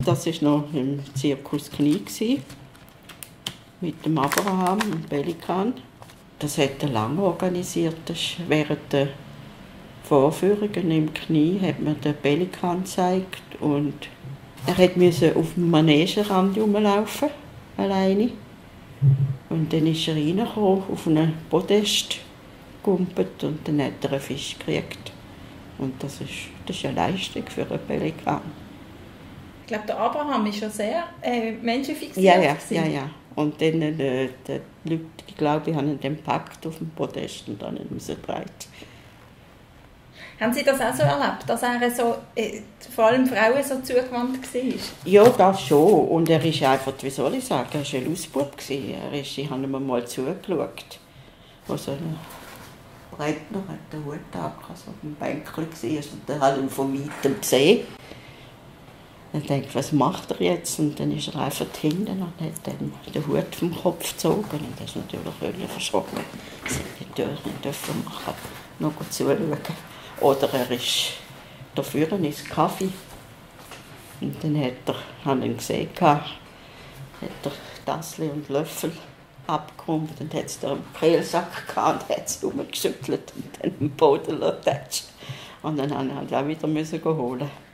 Das war noch im Zirkus Knie mit dem Abraham und Pelikan. Das hat er lange organisiert. Das während der Vorführungen im Knie hat mir den Pelikan gezeigt und er musste auf dem Manegenrand rumlaufen, alleine. Und dann ist er reingekommen, auf einen Podest gegumpelt und dann hat er einen Fisch gekriegt. Und das ist eine Leistung für einen Pelikan. Ich glaube, der Abraham war schon sehr menschenfixiert. Ja. Und dann die Leute, glaube ich, haben den gepackt auf dem Podest und dann rausgetragen. Haben Sie das auch so erlebt, dass er so, vor allem Frauen so zugewandt war? Ja, das schon. Und er ist einfach, wie soll ich sagen, er war ein Lausbub. Ich habe ihm mal zugeschaut. Also ein Rentner hat den Hut gehabt, also auf dem Bänkchen war und er hat ihn von weitem gesehen. Er dachte, was macht er jetzt? Und dann ist er einfach hinten und hat dann den Hut vom Kopf gezogen. Und er ist natürlich völlig verschrocken. Das hätte ich natürlich nicht dürfen machen, noch zuschauen. Oder er ist da vorne ins Kaffee. Und dann hat er gesehen, hat er Tassel und Löffel abgeräumt und hat es da im Kehlsack gehabt und hat es rumgeschüttelt und dann im Boden lassen. Und dann musste ich halt auch wieder holen.